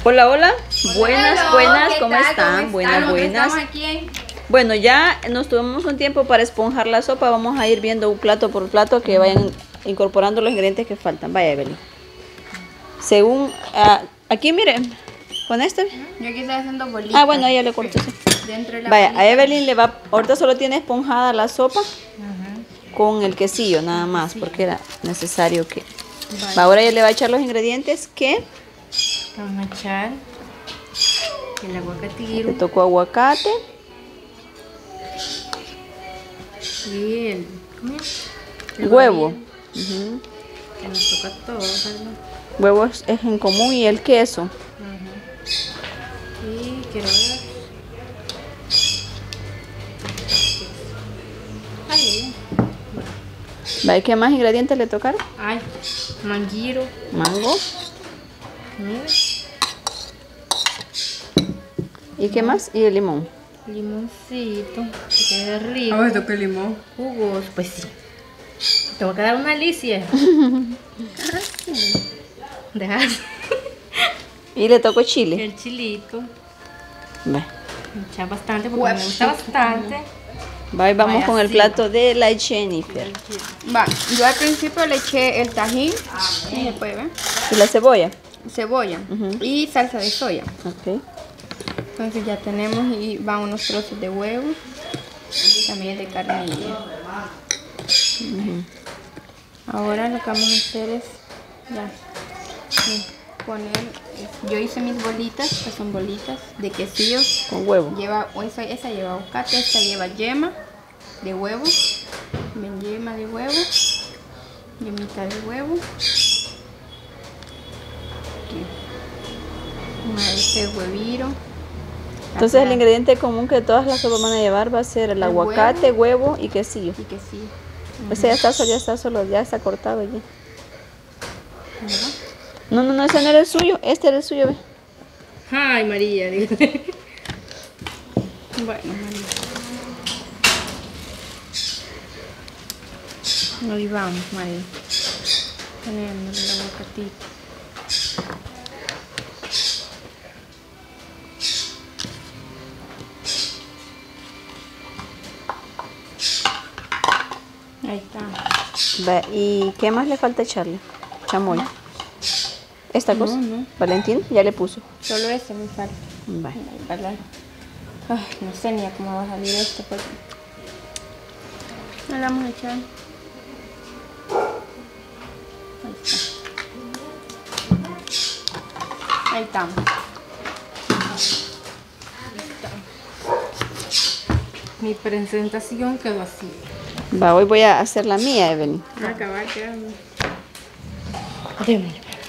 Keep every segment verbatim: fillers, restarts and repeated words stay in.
Hola, hola. Buenas, Hello, buenas, ¿qué ¿cómo tal? están? ¿Cómo Buenas, están? buenas. Estamos aquí en... Bueno, ya nos tomamos un tiempo para esponjar la sopa. Vamos a ir viendo un plato por plato que vayan incorporando los ingredientes que faltan. Vaya, Evelyn. Según, ah, aquí miren, con este. Yo aquí estoy haciendo bolitas. Ah, bueno, ahí ya le corto. Sí. Dentro de la Vaya, bolita. a Evelyn le va, ahorita solo tiene esponjada la sopa Ajá. con el quesillo nada más, porque era necesario que... Vale. Va, ahora ella le va a echar los ingredientes que Vamos a echar el le aguacatiro tocó aguacate, y el, ¿cómo es? El huevo. guavillo, Ujú. que nos toca todo, ¿verdad? Huevo es, es en común y el queso. Ajá. Y quiero ver. Ay, ¿Va? ¿Qué más ingredientes le tocaron? ay, manguiro. Mango. Mira. ¿Y qué más? Y el limón. Limoncito, que quede rico. Ah, esto que limón. Jugos, pues sí. Te voy a quedar una alicia. Dejar Y le tocó chile. el chilito. Va. Echar bastante porque me gusta bastante. Va, y vamos Vaya, con el sí. plato de la Jennifer. Va, yo al principio le eché el tajín, ¿sí se puede ver? ¿Y la cebolla? Cebolla Ujú. y salsa de soya. Ok. Entonces ya tenemos y van unos trozos de huevo, también de carnilla. Ahora lo que vamos a hacer es ya sí, poner, yo hice mis bolitas, que son bolitas de quesillo. Con huevo. Lleva, o esa, esa lleva aguacate, esta lleva yema de huevo, ven, yema de huevo, yemita de huevo. Aquí. Una este hueviro. Entonces el Acá. ingrediente común que todas las sopas van a llevar va a ser el El aguacate, huevo, y quesillo. Y quesillo. O sea, ya está, solo- ya está solo, ya está cortado ya. ¿Verdad? No, no, no, ese no era el suyo, este era el suyo, ve. Ay, María, digo. Bueno, María. Ahí vamos, María. Poniendo el aguacatito. Ahí está. Va, ¿y qué más le falta echarle? Chamoy. ¿Esta cosa? No, no. Valentín ya le puso. Solo ese me falta. Va. ¿Verdad? Ay, no sé ni a cómo va a salir esto, porque no le vamos a echar. Ahí está. Ahí estamos. Mi presentación quedó así. Va, hoy voy a hacer la mía, Evelyn. Va a acabar quedando. Bueno,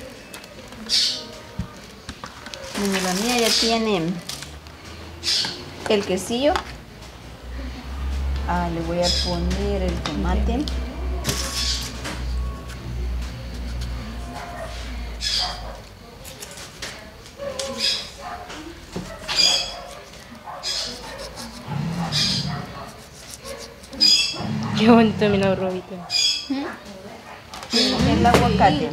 la mía ya tiene el quesillo. Ah, le voy a poner el tomate. Qué bonito mi robito. El aguacate.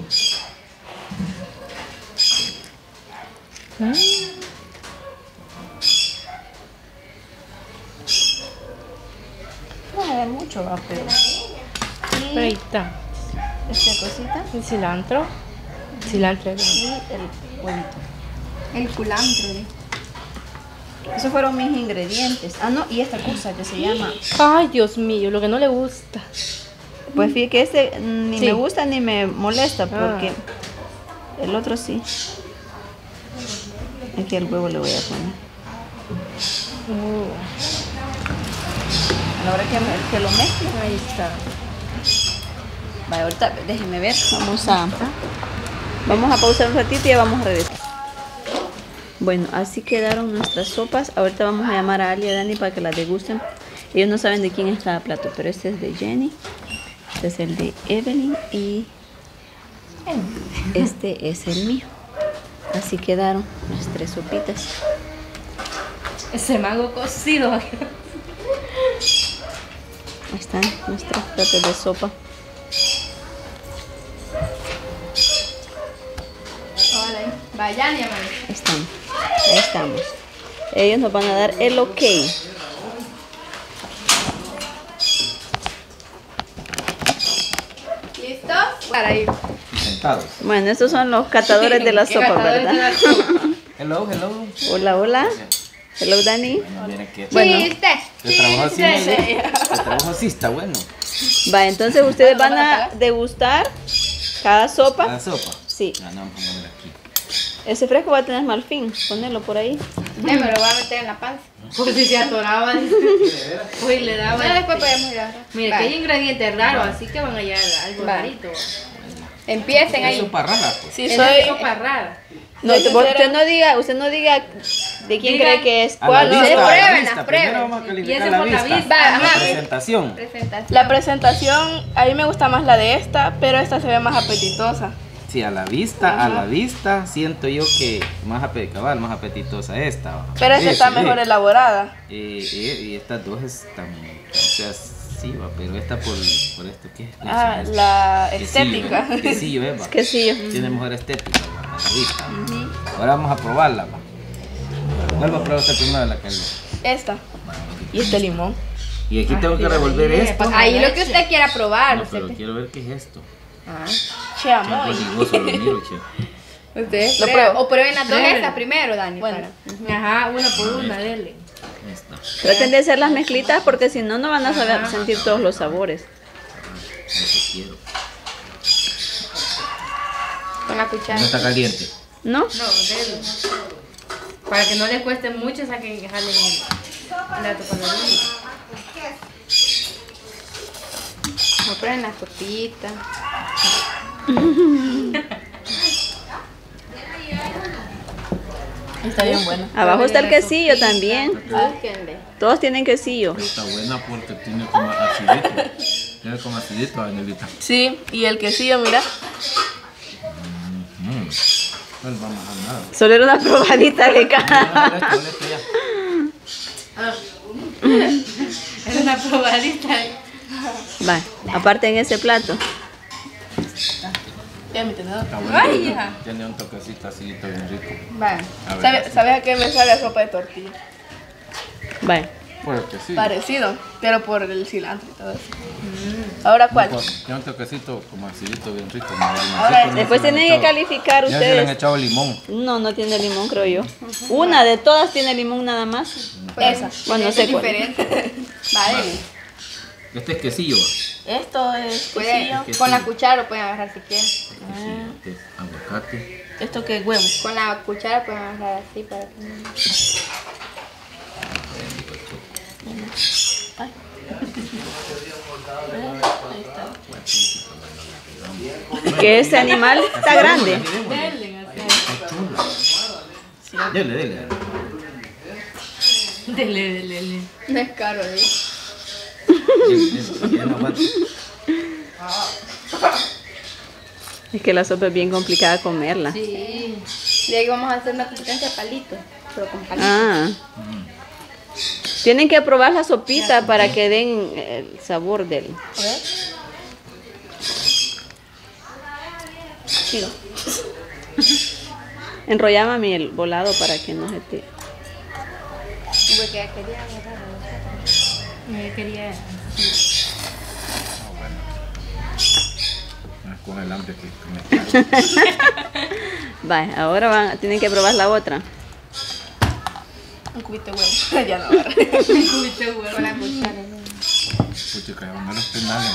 No se ve mucho, va, pero... Pero ahí está. Esta cosita El cilantro. Cilantro. y el huevito. El culantro, ¿eh? Esos fueron mis ingredientes. Ah, no, y esta cosa que se llama... Ay, Dios mío, lo que no le gusta. Pues fíjate que este ni Sí. me gusta ni me molesta Ah. porque el otro sí. Aquí el huevo le voy a poner. Oh, A la hora que, me- que lo mezcle. ahí está. Vale, ahorita déjenme ver. Vamos a, vamos a pausar un ratito y ya vamos a regresar. Bueno, así quedaron nuestras sopas. Ahorita vamos a llamar a Ali y a Dani para que las degusten. Ellos no saben de quién es cada plato, pero este es de Jenny. Este es el de Evelyn y este es el mío. Así quedaron las tres sopitas. Ese mango cocido. Ahí están nuestros platos de sopa. Vale, va Vaya, ni amor. Ahí estamos. Ahí estamos. Ellos nos van a dar el ok. ¿Listos? Para ir. Sentados. Bueno, estos son los catadores de la ¿Qué sopa, catadores de ¿verdad? la sopa? Hello, hello. Hola, hola. Hello, Dani. Bueno, miren que Bueno. Chiste. de trabajo así, chiste. ¿no? De trabajo así está bueno. Va, entonces ustedes van a degustar cada sopa. La sopa. Sí. Ah, no, vamos a ponerla aquí. Ese fresco va a tener mal fin. Ponelo por ahí. Ya me lo voy a meter en la panza. Por si se atoraban. Uy, le daba. No, después podemos ir a agarrar. Mira, que Va. hay ingredientes raros, así que van a hallar algo Va. rarito. Empiecen Es ahí. sopa rara, pues. Sí, Es soy. sopa rara. No, Soy usted, sincera. usted no diga, usted no diga de quién Diga cree que es A cuál. la ¿no? vista, a la prueben, vista. las Primero prueben. vamos a Y calificar ese la por la vista. vista. Va, La ajá. presentación. Presentación. La presentación, a mí me gusta más la de esta, pero esta se ve más apetitosa. Sí, a la vista, a la vista, siento yo que más apetitosa, más apetitosa esta. ¿va? Pero esta Sí, está sí, mejor sí. elaborada. Eh, eh, y estas dos están, o sea, sí, va, pero esta por, por esto, ¿qué es? Ah, Queso, la quesillo, estética. ¿eh? Quesillo, ¿eh? va? Que sí. Tiene mejor estética, va, a la vista. Ahora vamos a probarla, va. ¿Cuál va a probar usted primero? La que Esta. Y este limón. Y aquí tengo que revolver esto. Ahí lo que usted quiera probar. No, usted- pero quiero ver qué es esto. Ah. Che, Qué amor. coligoso lo miro, che. Ustedes Lo prueben. pruebo. O prueben las dos Prueben. estas primero, Dani. Bueno. para- Ajá, una por una, dele. Esta. Traten de hacer las mezclitas porque si no, no van a saber sentir todos los sabores. Eso quiero. Con la cuchara. No está caliente. ¿No? No, dele. Para que no les cueste mucho, saquen que jalen el la topadorilla. No prueben la sopita. Está bien bueno. Abajo está el quesillo también. Búsquenle. Todos tienen quesillo. Está buena porque tiene como acidito. Tiene como acidito, Danielita. Sí, y el quesillo, mira. Mm. Pues vamos a nada. Solo era una probadita de cada. Dale esto, dale esto ya. Es una probadita. Va, aparte en ese plato. Ya mi tenedor. Está bueno. Ay, hija. Tiene un toquecito acidito bien rico. Va. A ver, ¿Sabe- ¿Sabes a qué me sabe a sopa de tortilla? Va. Pues que sí. Parecido, pero por el cilantro y todo eso. Ahora, ¿cuál? Tiene un toquecito como acidito bien rico. como limoncito, Ahora, no Después se le han tienen que echado- calificar Ya se le han ustedes. echado limón. No, no tiene limón, creo yo. Una de todas tiene limón nada más. Esa. Bueno, no sé cuál. Diferente. Vale. Este es quesillo. Esto es Pueden, quesillo. con la cuchara lo pueden agarrar si quieren. Quesillo, este es aguacate. Esto que es huevo. Con la cuchara pueden agarrar así para que no. Que ese animal está grande. Dele, dele. Dele, dele, dele. No es caro, ¿eh? Dele, dele, ya no aguanta. Es que la sopa es bien complicada comerla. Sí. De ahí vamos a hacer una competencia de palitos. Pero con palitos. Ah. Tienen que probar la sopita para que den el sabor del. A ver. Tiro. Enrolla mami el volado para que no se te. Porque ya quería agarrar. Yo quería. Ah, con el hambre que que me Va, ahora van, tienen que probar la otra. Un cubito de huevo. Ya no agarra. Con la cuchara. Pucha, que van a los penales.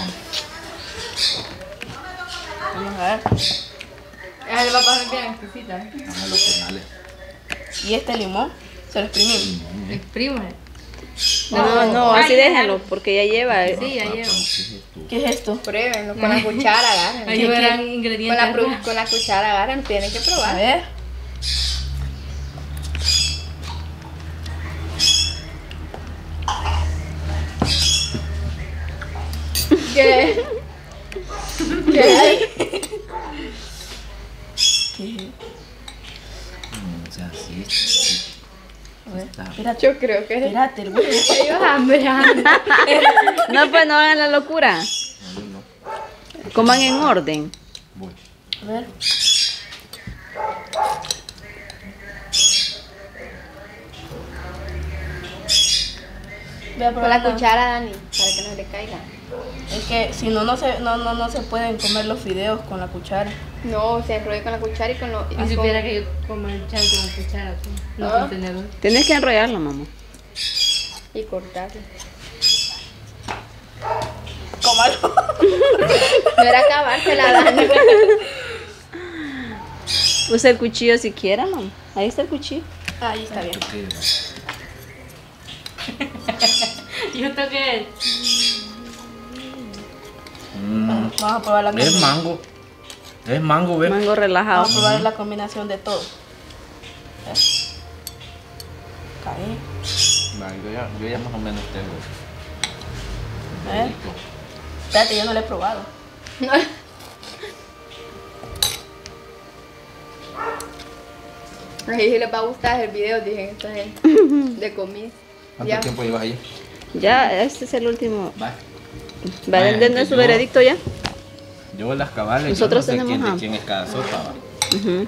Vamos a ver. Ah, le va a pasar bien exquisita. ¿eh? Van a los penales. Y este limón, se lo exprimimos. Exprime. No, no, así Ay, déjenlo porque ya lleva. Sí, ya llevo. ¿Qué es esto? Pruébenlo. Con la cuchara agarren. Ahí verán Con ingredientes. la, pru- con la cuchara agarren, tienen que A probar. ver. ¿Qué? ¿Qué hay? Mm, o sea, sí, sí. A ver. Está. Espérate. Yo creo que es. Espérate, el huevo. Ellos hambre, hambre. No, pues no hagan la locura. No, yo no. Coman en orden. Voy. A ver. Voy a Con probar la una. cuchara, Dani, para que no le caiga. Es que si no, no se, no, no, no se pueden comer los fideos con la cuchara. No, se enrolla con la cuchara y con lo... Y con- si supiera que yo como el chal con cuchara, sí, no Ah. con tenedor. Tienes que enrollarlo, mamá. Y cortarlo. Cómalo. No era acabársela, Dani. Usa el cuchillo si quiera, mamá. Ahí está el cuchillo. Ahí está bien. Yo toqué. Mm, Vamos a probar la es combinación. mango. Es mango, ¿ves? Mango relajado. Vamos a probar la combinación de todo. Caí. Va, yo, ya, yo ya más o menos tengo. ¿Eh? Rico. Espérate, yo no lo he probado. A ellos les va a gustar el video, dije, esta gente. De comida. ¿Cuánto Ya. tiempo llevas ahí? Ya, este es el último. Va. ¿Va a Vaya, entender su yo- veredicto ya? Yo las cabales, Nosotros yo no sé tenemos quién, de hambre. quién es cada sopa. Va. Ujú.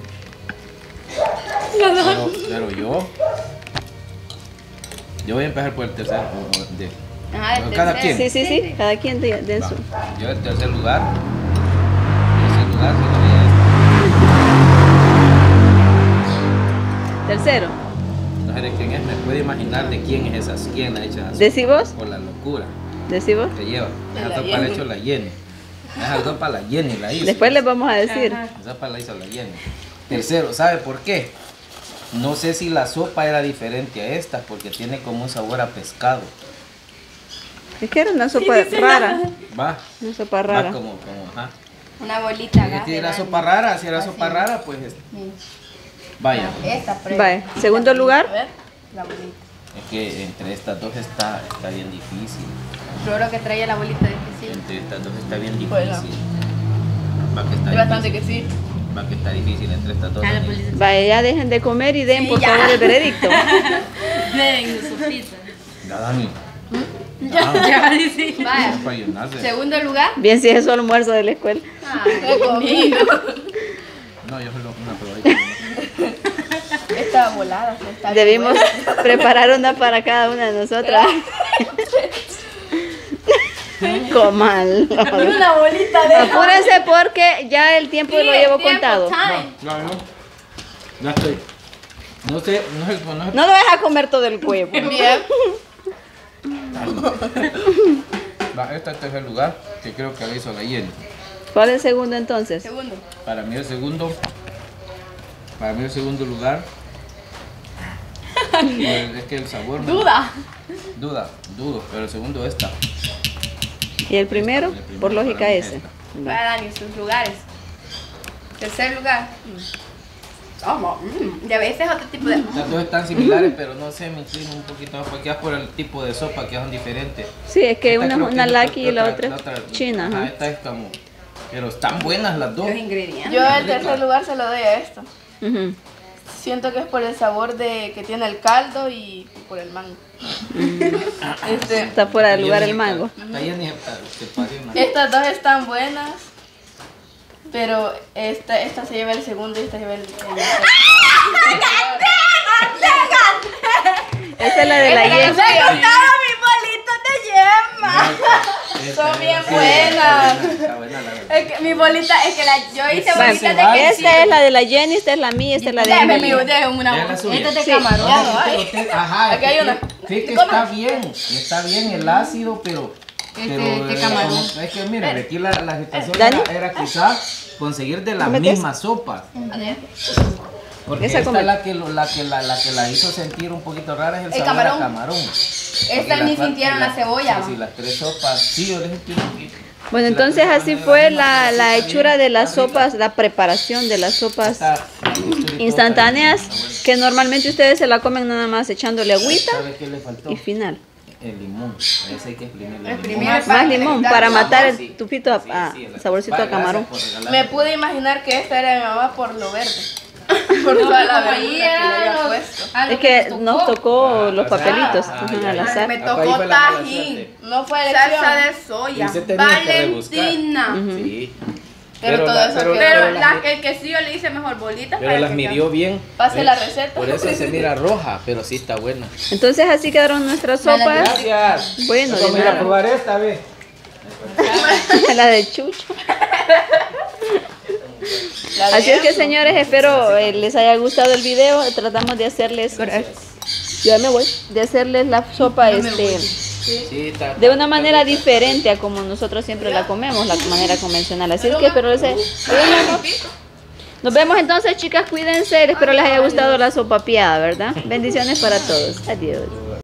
Pero, pero yo... Yo voy a empezar por el tercer. o- o de- Ajá, el Cada tercero. quien. Sí, sí, sí. Cada quien de, de va. su. Yo el tercer lugar. Tercer lugar, solo voy a Tercero. No sé de quién es, me puedo imaginar de quién es esa, quién ha hecho esa sopa. ¿Decí vos? Por la locura ¿Decí vos? que lleva. De Esa la sopa la ha Jenny. hecho la Jenny. Esa sopa la Jenny la hizo. Después les vamos a decir. Ajá. Esa sopa la hizo la Jenny. Tercero, ¿sabe por qué? No sé si la sopa era diferente a esta porque tiene como un sabor a pescado. Es que era una sopa rara. Va. Una sopa Va rara. como, como, ajá. Una bolita. Si agarre, era Dani. sopa rara, si era Así. sopa rara, pues es- Sí. vaya. Esta, prueba. Vale. Segundo A lugar. ver, la bolita. Es que entre estas dos está, está bien difícil. Yo creo que traía la bolita de que sí. Entre estas dos está bien Bueno. difícil. Va que está Hay bastante difícil. que sí. Va que está difícil entre estas dos. Ah, la Dani. policía. Vaya, ya dejen de comer y den Sí, por ya. favor el veredicto. Ven, su pizza. Ya, Dani. Ya, dice. Vaya. Para llenarse. Segundo lugar. Bien, si es su almuerzo de la escuela. Ay, conmigo. No, yo solo una probadita. Esta volada. sí, está bien Debimos buena. preparar una para cada una de nosotras. Comal. Una bolita de. Apúrense porque ya el tiempo lo llevo Tiempo, contado. time. No, no. Ya estoy. No sé, no sé, no sé. No lo vas a comer todo el huevo. Bien. Va, este es el tercer lugar que creo que lo hizo la Jenny. ¿Cuál es el segundo entonces? Segundo. Para mí el segundo, para mí el segundo lugar, pues, es que el sabor me- Duda. duda, dudo, pero el segundo esta. ¿Y el primero? El primero Por lógica para mí ese. esta. Vaya, Dani, sus lugares. Tercer lugar. Oh, mm. Y a veces otro tipo de. Las dos están similares, pero no sé, me inclino un poquito más porque es por el tipo de sopa que son diferentes. Sí, es que Esta una es creo que una es laki y la otra es china. Ajá, ajá. esta es como, pero están buenas las dos. Los ingredientes. Yo el tercer lugar se lo doy a esto. Ujú. Siento que es por el sabor de que tiene el caldo y por el mango. Este, Está fuera de lugar el mango. Está Jenny, está- se parió una- estas dos están buenas, pero esta, esta se lleva el segundo y esta se lleva el, el tercero. Esta es la de la Jenny. mis bolitas de yema! Esta- Son bien sí, buenas. Está buena, está buena la verdad. Es que mi bolita, es que la, yo hice Vale, bolitas vale. de Esta es la de la Jenny, esta es la mía, esta es la de Déjame mi, Emily. déjame una Deja la suya. Esta es de Sí. camarón. No, Ya no hay. pero te- Ajá, Aquí hay es una. que- sí que Come. está bien, está bien el ácido, pero... Este, pero este eh, camarón. como- es que miren, aquí la, la situación ¿Dani? era, era quizás conseguir de la ¿Me metes? misma sopa. Porque Esa esta come. la que, lo- la, que la, la que la hizo sentir un poquito rara es el, El sabor camarón. a camarón. Estas ni Porque sintieron las- la cebolla, Sí, ¿no? sí, las tres sopas, sí, yo les sentí un poquito. Bueno, Si las entonces tres así sopas fue eran la, mismas, la está hechura bien, de las está rica. sopas, la preparación de las sopas Está- la textura y todo instantáneas está bien, está que normalmente ustedes se la comen nada más echándole bueno. agüita ¿Sabe qué le faltó? y final. El limón. Ese hay que exprimirle el Exprimir limón. el Más limón para matar el Sí, tufito a, sí, a sí, el- saborcito Vale, a camarón. gracias por Me regalarme. pude imaginar que esta era de mi mamá por lo verde. Por toda la como verdura ahí que le era había los- puesto. algo Es que nos nos tocó los Ah, papelitos ah, ajá, ya, al ya. azar. Me Acá tocó ahí fue la mala tajín. suerte. No fue Salsa elección. de soya. Y se tenía que rebuscar. Valentina. Ujú. Sí. Pero, Pero todo la- eso pero- quedó. Pero pero la, las- el que sí yo le hice mejor bolitas. Pero para las que midió bien. Pase ¿eh? la receta. Por eso se mira roja, pero sí está buena. Entonces así quedaron nuestras sopas. Gracias. Bueno, de Vamos a ir a nada. probar esta vez. La de Chucho. La de Así es que eso. señores, espero eh, les haya gustado el video. Tratamos de hacerles, ya me voy, de hacerles la sopa este Sí, está. de una manera diferente a como nosotros siempre la comemos, la manera convencional. Así es que espero les haya- nos vemos entonces, chicas, cuídense. Espero les haya gustado la sopa piada, ¿verdad? Bendiciones para todos. Adiós.